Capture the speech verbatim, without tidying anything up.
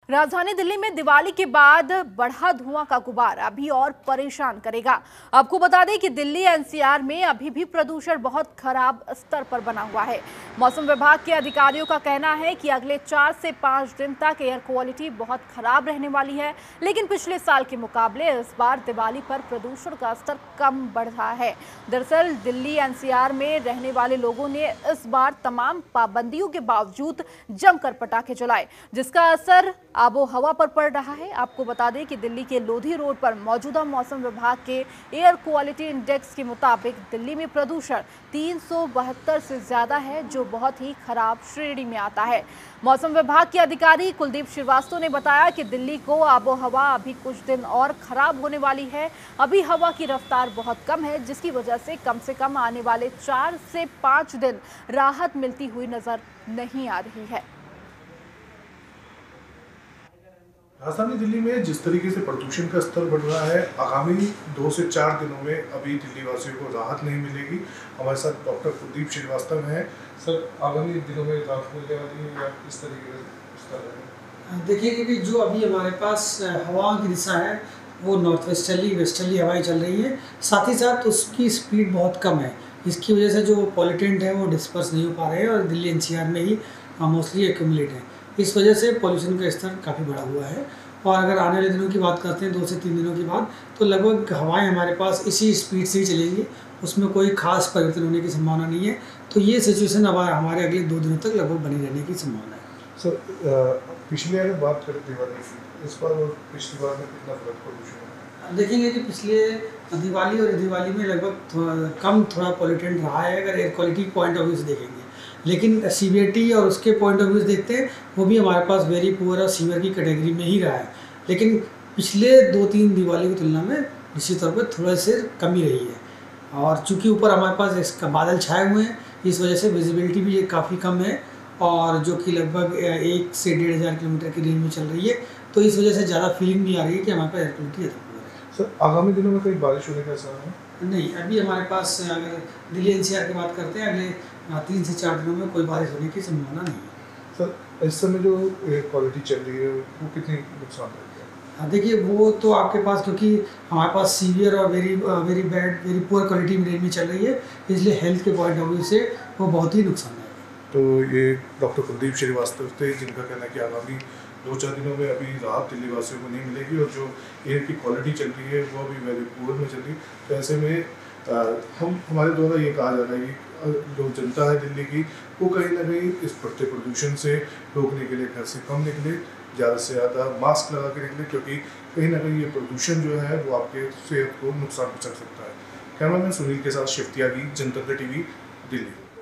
राजधानी दिल्ली में दिवाली के बाद बढ़ा धुआं का गुबार अभी और परेशान करेगा। आपको बता दें कि दिल्ली एनसीआर में अभी भी प्रदूषण बहुत खराब स्तर पर बना हुआ है। मौसम विभाग के अधिकारियों का कहना है कि अगले चार से पांच दिन तक एयर क्वालिटी बहुत खराब रहने वाली है, लेकिन पिछले साल के मुकाबले इस बार दिवाली पर प्रदूषण का स्तर कम बढ़ रहा है। दरअसल दिल्ली एनसीआर में रहने वाले लोगों ने इस बार तमाम पाबंदियों के बावजूद जमकर पटाखे जलाए, जिसका असर आबो हवा पर पड़ रहा है। आपको बता दें कि दिल्ली के लोधी रोड पर मौजूदा मौसम विभाग के एयर क्वालिटी इंडेक्स के मुताबिक दिल्ली में प्रदूषण तीन सौ बहत्तर से ज्यादा है, जो बहुत ही खराब श्रेणी में आता है। मौसम विभाग के अधिकारी कुलदीप श्रीवास्तव ने बताया कि दिल्ली को आबो हवा अभी कुछ दिन और खराब होने वाली है। अभी हवा की रफ्तार बहुत कम है, जिसकी वजह से कम से कम आने वाले चार से पांच दिन राहत मिलती हुई नजर नहीं आ रही है। राजधानी दिल्ली में जिस तरीके से प्रदूषण का स्तर बढ़ रहा है, आगामी दो से चार दिनों में अभी दिल्ली वासियों को राहत नहीं मिलेगी। हमारे साथ डॉक्टर कुलदीप श्रीवास्तव हैं। सर, आगामी दिनों में राहत मिलने वाली है या किस तरीके से? देखिए कि जो अभी हमारे पास हवाओं की दिशा है वो नॉर्थ वेस्टर्ली वेस्टर्ली हवाएं चल रही है, साथ ही साथ उसकी स्पीड बहुत कम है। इसकी वजह से जो पॉल्यूटेंट है वो डिस्पर्स नहीं हो पा रहे हैं और दिल्ली एनसीआर में ही मोस्टली एक्यूमुलेट है। इस वजह से पॉल्यूशन का स्तर काफ़ी बढ़ा हुआ है। और अगर आने वाले दिनों की बात करते हैं, दो से तीन दिनों के बाद, तो लगभग हवाएं हमारे पास इसी स्पीड से ही चलेंगी, उसमें कोई खास परिवर्तन होने की संभावना नहीं है। तो ये सिचुएशन अब हमारे अगले दो दिनों तक लगभग बनी रहने की संभावना है। सर, पिछले अगर बात करें दिवाली की, इस बार और पिछली बार में कितना फर्क पॉल्यूशन है? देखेंगे कि पिछले दिवाली और दिवाली में लगभग थोड़ा कम थोड़ा पॉल्यूटेंट रहा है अगर air quality point of view से देखेंगे, लेकिन सीवियरिटी और उसके पॉइंट ऑफ व्यू से देखते हैं वो भी हमारे पास वेरी पुअर और सीवियर की कैटेगरी में ही रहा है। लेकिन पिछले दो तीन दिवाली की तुलना में निश्चित तौर पर थोड़ा से कमी रही है। और चूंकि ऊपर हमारे पास इसका बादल छाए हुए हैं, इस वजह से विजिबिलिटी भी काफ़ी कम है, और जो कि लगभग एक से डेढ़ हज़ार किलोमीटर की रेंज में चल रही है। तो इस वजह से ज़्यादा फीलिंग भी आ रही है कि हमारे पास एयर क्वालिटी ज़्यादा पुअर है। सर, आगामी दिनों में कहीं बारिश होने का असर है? नहीं, अभी हमारे पास अगर दिल्ली एनसीआर की बात करते हैं, अगले तीन से चार दिनों में कोई बारिश होने की संभावना नहीं है। सर, इस समय जो एयर क्वालिटी चल रही है वो कितनी नुकसान है? देखिए, वो तो आपके पास, क्योंकि हमारे पास सीवियर और very very bad very poor quality में रेंज में चल रही है, इसलिए हेल्थ के पॉइंट ऑफ व्यू से वो बहुत ही नुकसान है। तो ये डॉक्टर कुलदीप श्रीवास्तव थे, जिनका कहना है कि आगामी दो चार दिनों में अभी राहत दिल्ली वासियों को नहीं मिलेगी और जो एयर की क्वालिटी चल रही है वो अभी वेरी पुअर में चल रही है। तो ऐसे में आ, हम हमारे द्वारा ये कहा जा रहा है कि जो जनता है दिल्ली की, वो कहीं ना कहीं इस बढ़ते प्रदूषण से रोकने के लिए घर से कम निकले, ज़्यादा से ज़्यादा मास्क लगा के निकले, क्योंकि कहीं ना कहीं ये प्रदूषण जो है वो आपके सेहत को नुकसान पहुँचा सकता है। कैमरामैन सुनील के साथ शिव त्यागी, जनतंत्र टीवी, दिल्ली।